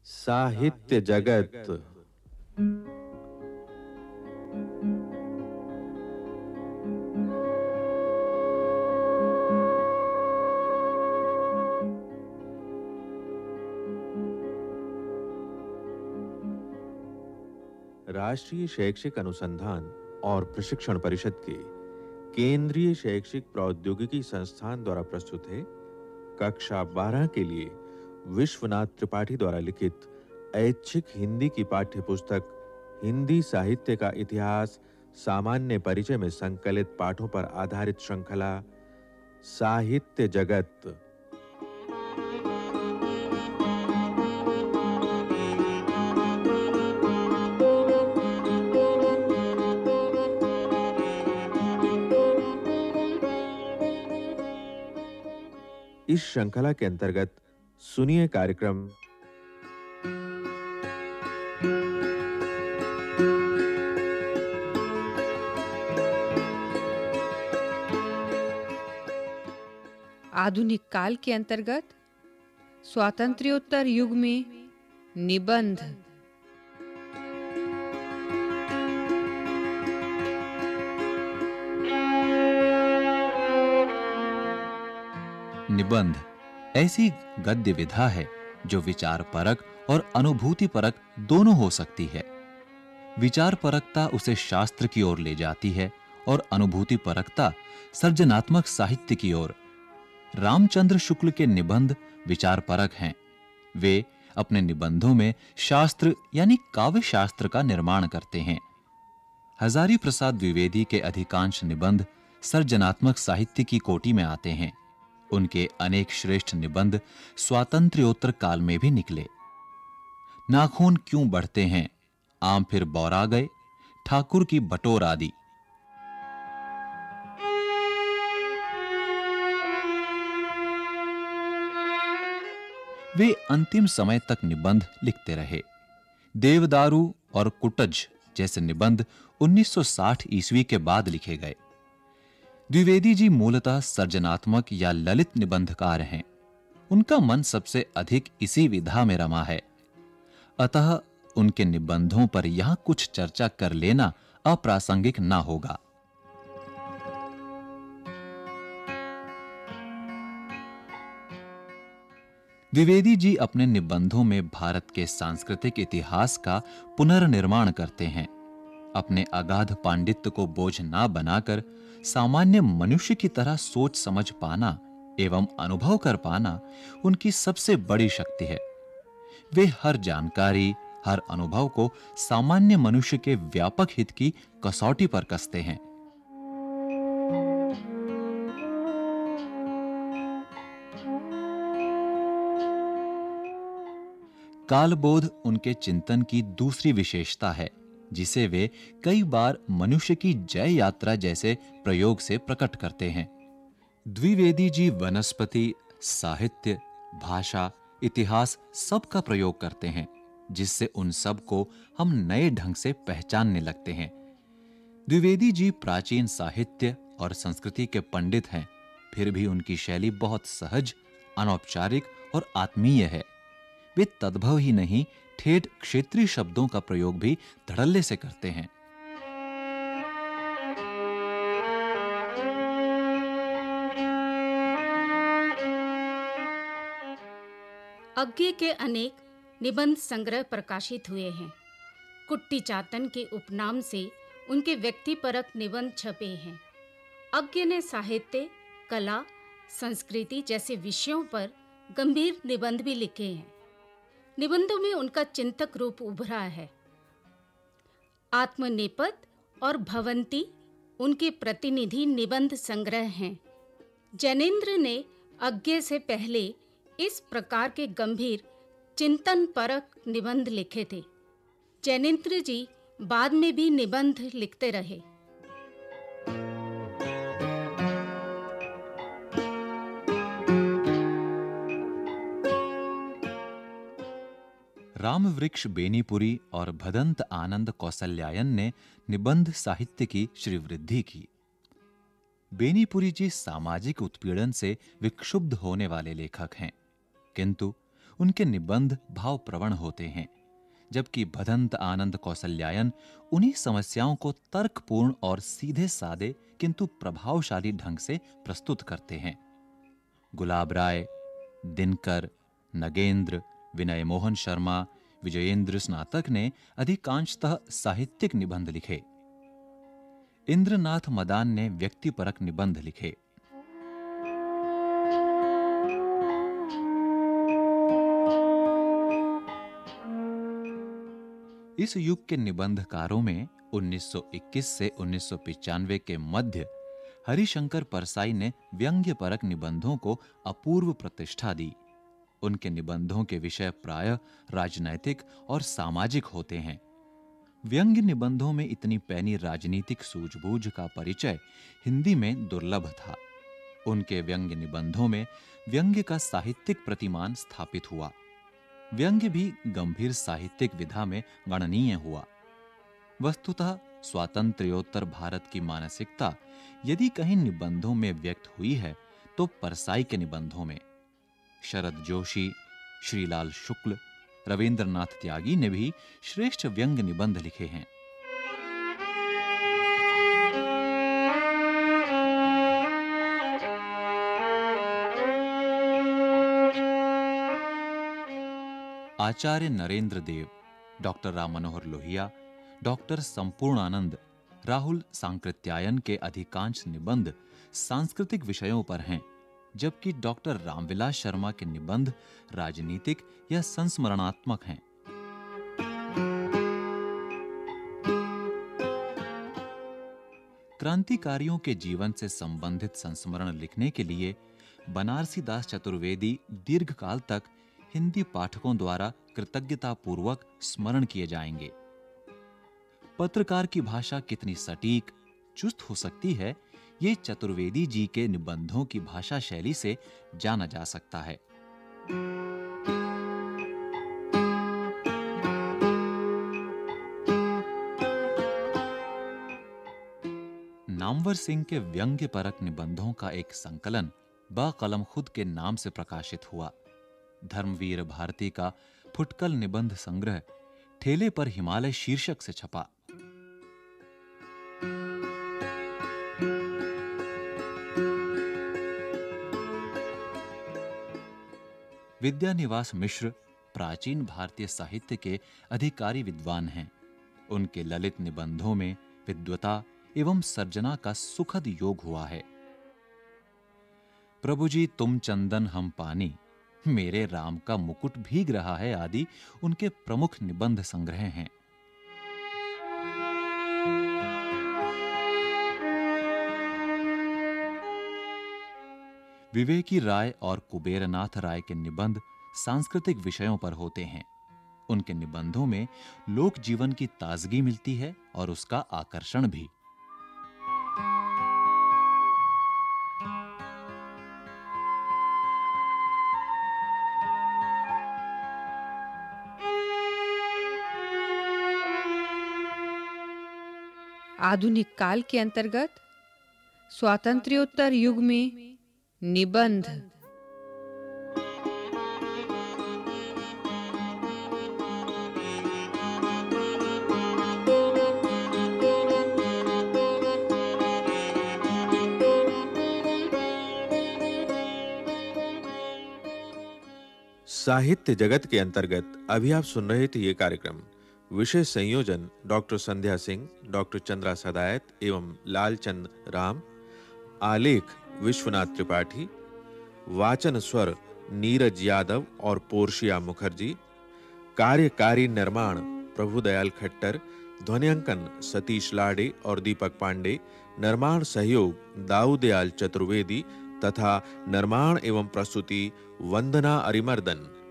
साहित्य जगत। राष्ट्रीय शैक्षिक अनुसंधान और प्रशिक्षण परिषद के केंद्रीय शैक्षिक प्रौद्योगिकी संस्थान द्वारा प्रस्तुत है कक्षा 12 के लिए विश्वनाथ त्रिपाठी द्वारा लिखित ऐच्छिक हिंदी की पाठ्य पुस्तक हिंदी साहित्य का इतिहास सामान्य परिचय में संकलित पाठों पर आधारित श्रृंखला साहित्य जगत। इस श्रृंखला के अंतर्गत सुनिए कार्यक्रम आधुनिक काल के अंतर्गत स्वातंत्र्योत्तर युग में निबंध। निबंध ऐसी गद्य विधा है जो विचार परक और अनुभूति परक दोनों हो सकती है। विचार परकता उसे शास्त्र की ओर ले जाती है और अनुभूति परकता सर्जनात्मक साहित्य की ओर। रामचंद्र शुक्ल के निबंध विचार परक हैं। वे अपने निबंधों में शास्त्र यानी काव्य शास्त्र का निर्माण करते हैं। हजारी प्रसाद द्विवेदी के अधिकांश निबंध सर्जनात्मक साहित्य की कोटि में आते हैं। उनके अनेक श्रेष्ठ निबंध स्वातंत्र्योत्तर काल में भी निकले। नाखून क्यों बढ़ते हैं, आम फिर बौरा गए, ठाकुर की बटोर आदि। वे अंतिम समय तक निबंध लिखते रहे। देवदारू और कुटज जैसे निबंध 1960 ईस्वी के बाद लिखे गए। द्विवेदी जी मूलतः सर्जनात्मक या ललित निबंधकार हैं। उनका मन सबसे अधिक इसी विधा में रमा है। अतः उनके निबंधों पर यहां कुछ चर्चा कर लेना अप्रासंगिक ना होगा। द्विवेदी जी अपने निबंधों में भारत के सांस्कृतिक इतिहास का पुनर्निर्माण करते हैं। अपने अगाध पांडित्य को बोझ ना बनाकर सामान्य मनुष्य की तरह सोच समझ पाना एवं अनुभव कर पाना उनकी सबसे बड़ी शक्ति है। वे हर जानकारी, हर अनुभव को सामान्य मनुष्य के व्यापक हित की कसौटी पर कसते हैं। कालबोध उनके चिंतन की दूसरी विशेषता है, जिसे वे कई बार मनुष्य की जय यात्रा जैसे प्रयोग से प्रकट करते हैं। द्विवेदी जी वनस्पति, साहित्य, भाषा, इतिहास सब का प्रयोग करते हैं, जिससे उन सब को हम नए ढंग से पहचानने लगते हैं। द्विवेदी जी प्राचीन साहित्य और संस्कृति के पंडित हैं, फिर भी उनकी शैली बहुत सहज, अनौपचारिक और आत्मीय है। वे तद्भव ही नहीं, ठेठ क्षेत्रीय शब्दों का प्रयोग भी धड़ल्ले से करते हैं। अज्ञे के अनेक निबंध संग्रह प्रकाशित हुए हैं। कुट्टी चातन के उपनाम से उनके व्यक्तिपरक निबंध छपे हैं। अज्ञे ने साहित्य, कला, संस्कृति जैसे विषयों पर गंभीर निबंध भी लिखे हैं। निबंधों में उनका चिंतक रूप उभरा है। आत्मनेपथ और भवंती उनके प्रतिनिधि निबंध संग्रह हैं। जैनेन्द्र ने अज्ञे से पहले इस प्रकार के गंभीर चिंतन परक निबंध लिखे थे। जैनेन्द्र जी बाद में भी निबंध लिखते रहे। रामवृक्ष बेनीपुरी और भदंत आनंद कौसल्यायन ने निबंध साहित्य की श्रीवृद्धि की। बेनीपुरी जी सामाजिक उत्पीड़न से विक्षुब्ध होने वाले लेखक हैं, किंतु उनके निबंध भावप्रवण होते हैं, जबकि भदंत आनंद कौसल्यायन उन्हीं समस्याओं को तर्कपूर्ण और सीधे सादे किंतु प्रभावशाली ढंग से प्रस्तुत करते हैं। गुलाब राय, दिनकर, नगेंद्र, विनय मोहन शर्मा, विजयेंद्र स्नातक ने अधिकांशतः साहित्यिक निबंध लिखे। इंद्रनाथ मदान ने व्यक्तिपरक निबंध लिखे। इस युग के निबंधकारों में 1921 से 1995 के मध्य हरिशंकर परसाई ने व्यंग्यपरक निबंधों को अपूर्व प्रतिष्ठा दी। उनके निबंधों के विषय प्रायः राजनैतिक और सामाजिक होते हैं। व्यंग्य निबंधों में इतनी पैनी राजनीतिक सूझबूझ का परिचय हिंदी में दुर्लभ था। उनके व्यंग्य निबंधों में व्यंग्य का साहित्यिक प्रतिमान स्थापित हुआ। व्यंग्य भी गंभीर साहित्यिक विधा में गणनीय हुआ। वस्तुतः स्वातंत्र्योत्तर भारत की मानसिकता यदि कहीं निबंधों में व्यक्त हुई है तो परसाई के निबंधों में। शरद जोशी, श्रीलाल शुक्ल, रविंद्रनाथ त्यागी ने भी श्रेष्ठ व्यंग्य निबंध लिखे हैं। आचार्य नरेंद्र देव, डॉक्टर राम मनोहर लोहिया, डॉक्टर संपूर्णानंद, राहुल सांकृत्यायन के अधिकांश निबंध सांस्कृतिक विषयों पर हैं, जबकि डॉक्टर रामविलास शर्मा के निबंध राजनीतिक या संस्मरणात्मक हैं। क्रांतिकारियों के जीवन से संबंधित संस्मरण लिखने के लिए बनारसी दास चतुर्वेदी दीर्घकाल तक हिंदी पाठकों द्वारा कृतज्ञतापूर्वक स्मरण किए जाएंगे। पत्रकार की भाषा कितनी सटीक, चुस्त हो सकती है, ये चतुर्वेदी जी के निबंधों की भाषा शैली से जाना जा सकता है। नामवर सिंह के व्यंग्यपरक निबंधों का एक संकलन बकलम खुद के नाम से प्रकाशित हुआ। धर्मवीर भारती का फुटकल निबंध संग्रह ठेले पर हिमालय शीर्षक से छपा। विद्यानिवास मिश्र प्राचीन भारतीय साहित्य के अधिकारी विद्वान हैं। उनके ललित निबंधों में विद्वता एवं सर्जना का सुखद योग हुआ है। प्रभु जी तुम चंदन हम पानी, मेरे राम का मुकुट भीग रहा है आदि उनके प्रमुख निबंध संग्रह हैं। विवेकी राय और कुबेरनाथ राय के निबंध सांस्कृतिक विषयों पर होते हैं। उनके निबंधों में लोक जीवन की ताजगी मिलती है और उसका आकर्षण भी। आधुनिक काल के अंतर्गत स्वातंत्र्योत्तर युग में निबंध। साहित्य जगत के अंतर्गत अभी आप सुन रहे थे ये कार्यक्रम। विषय संयोजन डॉक्टर संध्या सिंह, डॉक्टर चंद्रा सदायत एवं लालचंद राम। आलेख विश्वनाथ त्रिपाठी। वाचन स्वर नीरज यादव और पोर्शिया मुखर्जी। कार्यकारी निर्माण प्रभुदयाल खट्टर। ध्वनियांकन सतीश लाड़े और दीपक पांडे। निर्माण सहयोग दाऊदयाल चतुर्वेदी तथा निर्माण एवं प्रस्तुति वंदना अरिमर्दन।